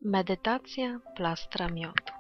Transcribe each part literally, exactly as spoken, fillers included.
Medytacja plastra miodu.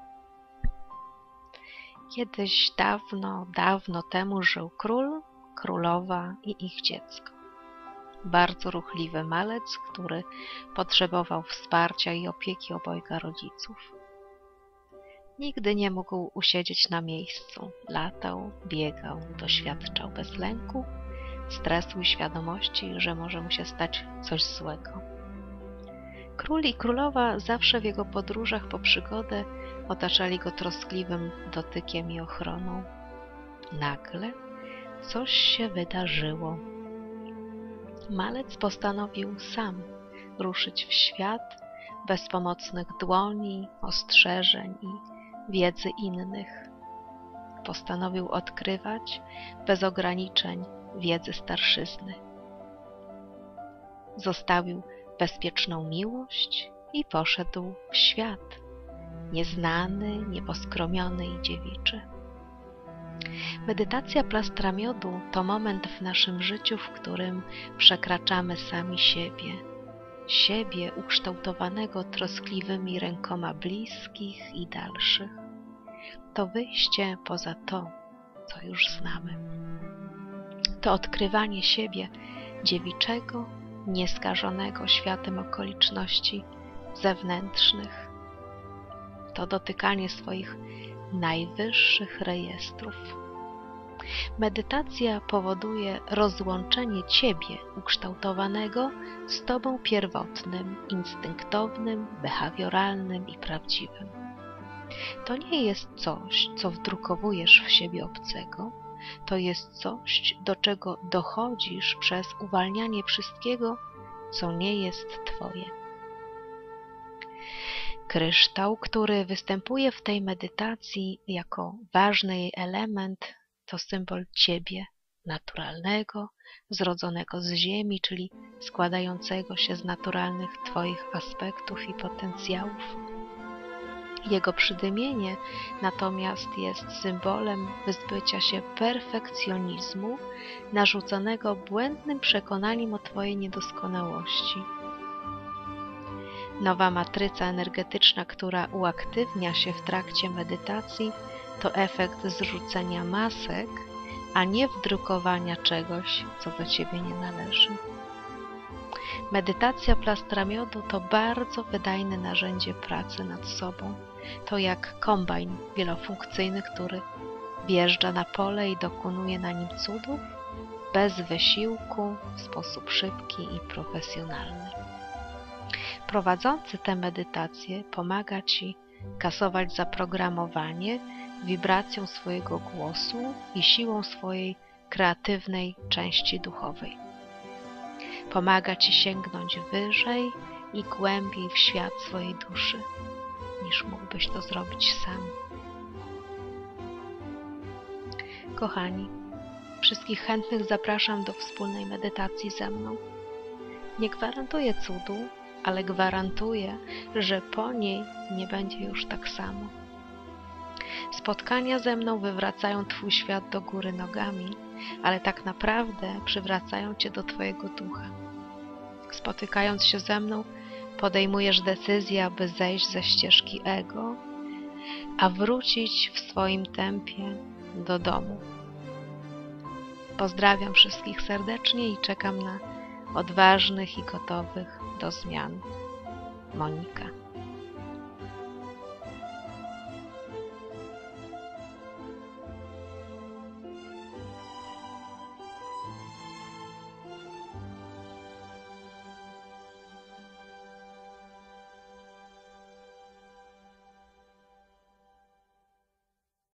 Kiedyś dawno, dawno temu żył król, królowa i ich dziecko. Bardzo ruchliwy malec, który potrzebował wsparcia i opieki obojga rodziców. Nigdy nie mógł usiedzieć na miejscu. Latał, biegał, doświadczał bez lęku, stresu i świadomości, że może mu się stać coś złego. Król i królowa zawsze w jego podróżach po przygodę otaczali go troskliwym dotykiem i ochroną. Nagle coś się wydarzyło. Malec postanowił sam ruszyć w świat bez pomocnych dłoni, ostrzeżeń i wiedzy innych. Postanowił odkrywać bez ograniczeń wiedzy starszyzny. Zostawił bezpieczną miłość i poszedł w świat, nieznany, nieposkromiony i dziewiczy. Medytacja plastra miodu to moment w naszym życiu, w którym przekraczamy sami siebie, siebie ukształtowanego troskliwymi rękoma bliskich i dalszych. To wyjście poza to, co już znamy. To odkrywanie siebie dziewiczego, nieskażonego światem okoliczności zewnętrznych. To dotykanie swoich najwyższych rejestrów. Medytacja powoduje rozłączenie Ciebie ukształtowanego z Tobą pierwotnym, instynktownym, behawioralnym i prawdziwym. To nie jest coś, co wdrukowujesz w siebie obcego, to jest coś, do czego dochodzisz przez uwalnianie wszystkiego, co nie jest Twoje. Kryształ, który występuje w tej medytacji jako ważny jej element, to symbol Ciebie, naturalnego, zrodzonego z ziemi, czyli składającego się z naturalnych Twoich aspektów i potencjałów. Jego przydymienie natomiast jest symbolem wyzbycia się perfekcjonizmu narzuconego błędnym przekonaniem o Twojej niedoskonałości. Nowa matryca energetyczna, która uaktywnia się w trakcie medytacji, to efekt zrzucenia masek, a nie wdrukowania czegoś, co do Ciebie nie należy. Medytacja plastra miodu to bardzo wydajne narzędzie pracy nad sobą. To jak kombajn wielofunkcyjny, który wjeżdża na pole i dokonuje na nim cudów bez wysiłku, w sposób szybki i profesjonalny. Prowadzący tę medytację pomaga Ci kasować zaprogramowanie wibracją swojego głosu i siłą swojej kreatywnej części duchowej. Pomaga Ci sięgnąć wyżej i głębiej w świat swojej duszy, niż mógłbyś to zrobić sam. Kochani, wszystkich chętnych zapraszam do wspólnej medytacji ze mną. Nie gwarantuję cudu, ale gwarantuję, że po niej nie będzie już tak samo. Spotkania ze mną wywracają Twój świat do góry nogami, ale tak naprawdę przywracają Cię do Twojego ducha. Spotykając się ze mną, podejmujesz decyzję, aby zejść ze ścieżki ego, a wrócić w swoim tempie do domu. Pozdrawiam wszystkich serdecznie i czekam na odważnych i gotowych do zmian. Monika.